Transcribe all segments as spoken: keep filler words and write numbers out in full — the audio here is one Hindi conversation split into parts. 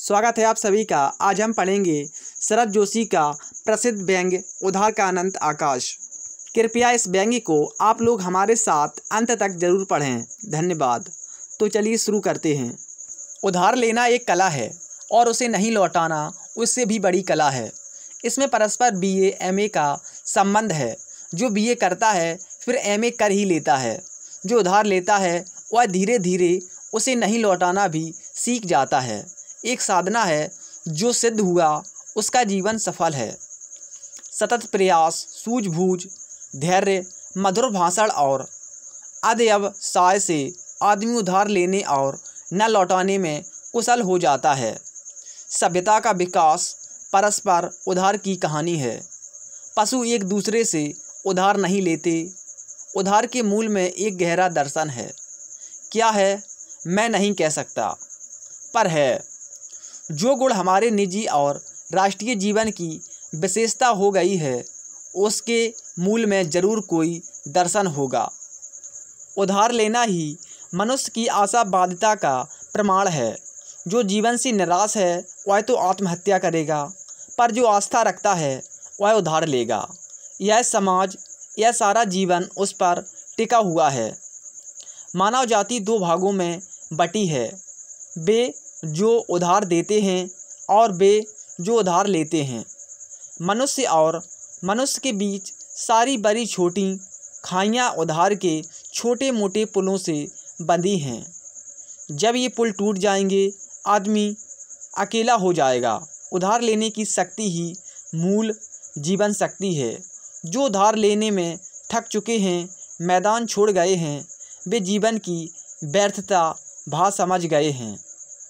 स्वागत है आप सभी का। आज हम पढ़ेंगे शरद जोशी का प्रसिद्ध व्यंग्य उधार का अनंत आकाश। कृपया इस व्यंग्य को आप लोग हमारे साथ अंत तक जरूर पढ़ें। धन्यवाद। तो चलिए शुरू करते हैं। उधार लेना एक कला है और उसे नहीं लौटाना उससे भी बड़ी कला है। इसमें परस्पर बीए एमए का संबंध है। जो बीए करता है फिर एमए कर ही लेता है। जो उधार लेता है वह धीरे धीरे उसे नहीं लौटाना भी सीख जाता है। एक साधना है जो सिद्ध हुआ उसका जीवन सफल है। सतत प्रयास, सूझबूझ, धैर्य, मधुर भाषण और अध्यवसाय से आदमी उधार लेने और न लौटाने में कुशल हो जाता है। सभ्यता का विकास परस्पर उधार की कहानी है। पशु एक दूसरे से उधार नहीं लेते। उधार के मूल में एक गहरा दर्शन है। क्या है मैं नहीं कह सकता, पर है। जो गुण हमारे निजी और राष्ट्रीय जीवन की विशेषता हो गई है उसके मूल में जरूर कोई दर्शन होगा। उधार लेना ही मनुष्य की आशावादिता का प्रमाण है। जो जीवन से निराश है वह तो आत्महत्या करेगा, पर जो आस्था रखता है वह उधार लेगा। यह समाज, यह सारा जीवन उस पर टिका हुआ है। मानव जाति दो भागों में बटी है। वे जो उधार देते हैं और वे जो उधार लेते हैं। मनुष्य और मनुष्य के बीच सारी बड़ी छोटी खाइयाँ उधार के छोटे मोटे पुलों से बंधी हैं। जब ये पुल टूट जाएंगे आदमी अकेला हो जाएगा। उधार लेने की शक्ति ही मूल जीवन शक्ति है। जो उधार लेने में थक चुके हैं, मैदान छोड़ गए हैं, वे जीवन की व्यर्थता भा समझ गए हैं।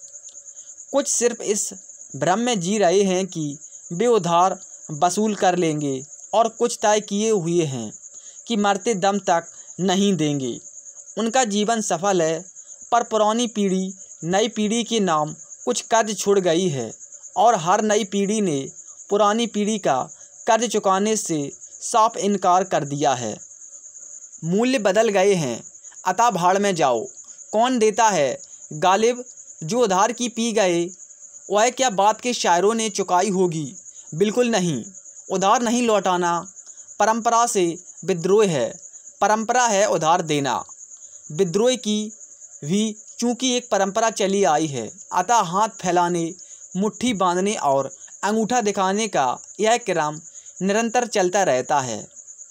कुछ सिर्फ इस भ्रम में जी रहे हैं कि वे उधार वसूल कर लेंगे और कुछ तय किए हुए हैं कि मरते दम तक नहीं देंगे। उनका जीवन सफल है, पर पुरानी पीढ़ी नई पीढ़ी के नाम कुछ कर्ज छोड़ गई है और हर नई पीढ़ी ने पुरानी पीढ़ी का कर्ज चुकाने से साफ इनकार कर दिया है। मूल्य बदल गए हैं, अतः भाड़ में जाओ। कौन देता है गालिब जो उधार की पी गए? वह क्या बात के शायरों ने चुकाई होगी? बिल्कुल नहीं। उधार नहीं लौटाना परंपरा से विद्रोह है। परंपरा है उधार देना। विद्रोह की भी चूँकि एक परंपरा चली आई है, अतः हाथ फैलाने, मुट्ठी बांधने और अंगूठा दिखाने का यह क्रम निरंतर चलता रहता है।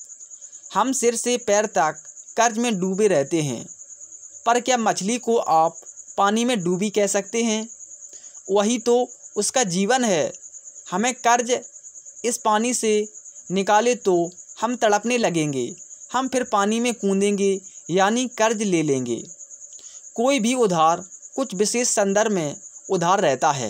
हम सिर से पैर तक कर्ज में डूबे रहते हैं, पर क्या मछली को आप पानी में डूबी कह सकते हैं? वही तो उसका जीवन है। हमें कर्ज इस पानी से निकाले तो हम तड़पने लगेंगे। हम फिर पानी में कूदेंगे, यानी कर्ज ले लेंगे। कोई भी उधार कुछ विशेष संदर्भ में उधार रहता है।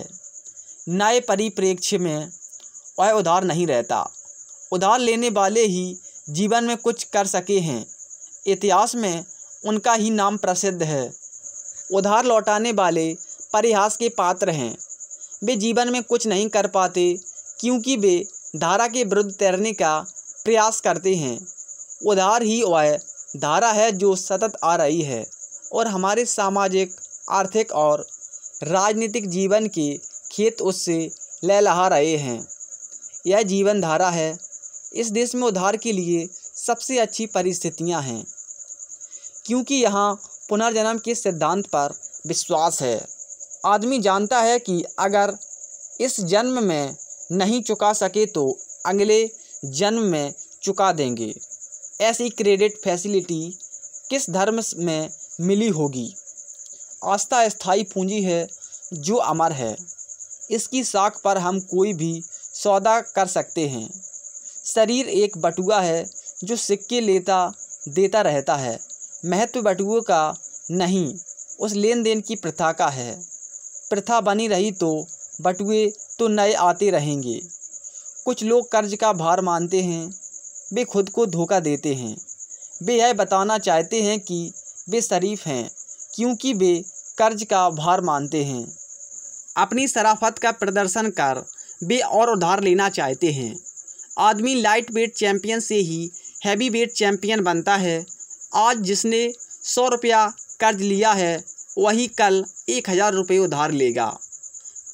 नए परिप्रेक्ष्य में वह उधार नहीं रहता। उधार लेने वाले ही जीवन में कुछ कर सके हैं। इतिहास में उनका ही नाम प्रसिद्ध है। उधार लौटाने वाले परिहास के पात्र हैं। वे जीवन में कुछ नहीं कर पाते क्योंकि वे धारा के विरुद्ध तैरने का प्रयास करते हैं। उधार ही वह धारा है जो सतत आ रही है और हमारे सामाजिक, आर्थिक और राजनीतिक जीवन के खेत उससे लहलहा रहे हैं। यह जीवन धारा है। इस देश में उधार के लिए सबसे अच्छी परिस्थितियां हैं क्योंकि यहाँ पुनर्जन्म के सिद्धांत पर विश्वास है। आदमी जानता है कि अगर इस जन्म में नहीं चुका सके तो अगले जन्म में चुका देंगे। ऐसी क्रेडिट फैसिलिटी किस धर्म में मिली होगी? आस्था स्थायी पूंजी है जो अमर है। इसकी साख पर हम कोई भी सौदा कर सकते हैं। शरीर एक बटुआ है जो सिक्के लेता देता रहता है। महत्व बटुओं का नहीं, उस लेन देन की प्रथा का है। प्रथा बनी रही तो बटुए तो नए आते रहेंगे। कुछ लोग कर्ज का भार मानते हैं। वे खुद को धोखा देते हैं। वे यह बताना चाहते हैं कि वे शरीफ हैं क्योंकि वे कर्ज का भार मानते हैं। अपनी शराफत का प्रदर्शन कर वे और उधार लेना चाहते हैं। आदमी लाइट वेट चैंपियन से ही हैवी वेट चैंपियन बनता है। आज जिसने सौ रुपया कर्ज लिया है वही कल एक हज़ार रुपये उधार लेगा।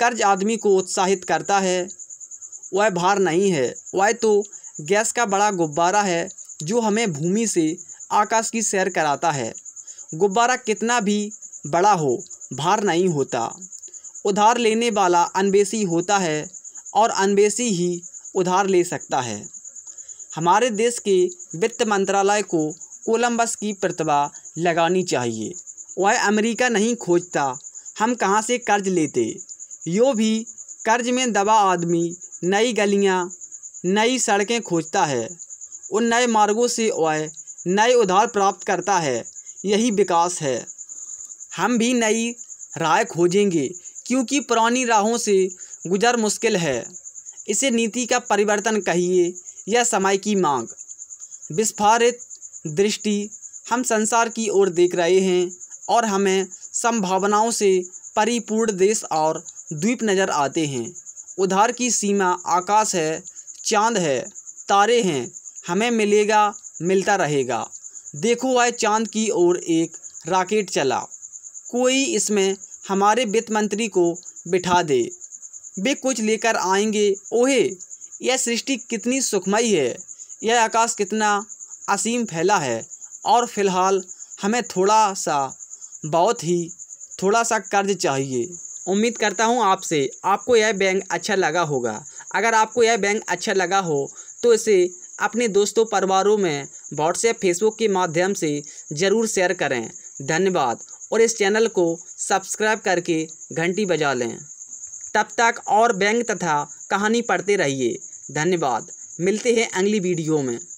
कर्ज आदमी को उत्साहित करता है वह भार नहीं है, वह तो गैस का बड़ा गुब्बारा है जो हमें भूमि से आकाश की सैर कराता है। गुब्बारा कितना भी बड़ा हो भार नहीं होता। उधार लेने वाला अनबेसी होता है और अनबेसी ही उधार ले सकता है। हमारे देश के वित्त मंत्रालय को कोलंबस की प्रतिभा लगानी चाहिए। वह अमेरिका नहीं खोजता, हम कहाँ से कर्ज लेते। यो भी कर्ज में दबा आदमी नई गलियाँ नई सड़कें खोजता है। उन नए मार्गों से वह नए उधार प्राप्त करता है। यही विकास है। हम भी नई राह खोजेंगे क्योंकि पुरानी राहों से गुजर मुश्किल है। इसे नीति का परिवर्तन कहिए या समय की मांग। विस्फारित दृष्टि, हम संसार की ओर देख रहे हैं और हमें संभावनाओं से परिपूर्ण देश और द्वीप नज़र आते हैं। उधार की सीमा आकाश है, चांद है, तारे हैं। हमें मिलेगा, मिलता रहेगा। देखो वह चांद की ओर एक रॉकेट चला। कोई इसमें हमारे वित्त मंत्री को बिठा दे, वे कुछ लेकर आएंगे। ओहे, यह सृष्टि कितनी सुखमयी है, यह आकाश कितना असीम फैला है। और फिलहाल हमें थोड़ा सा, बहुत ही थोड़ा सा कर्ज चाहिए। उम्मीद करता हूँ आपसे आपको यह बैंक अच्छा लगा होगा। अगर आपको यह बैंक अच्छा लगा हो तो इसे अपने दोस्तों परिवारों में व्हाट्सएप फेसबुक के माध्यम से ज़रूर शेयर करें। धन्यवाद। और इस चैनल को सब्सक्राइब करके घंटी बजा लें। तब तक और बैंक तथा कहानी पढ़ते रहिए। धन्यवाद। मिलते हैं अगली वीडियो में।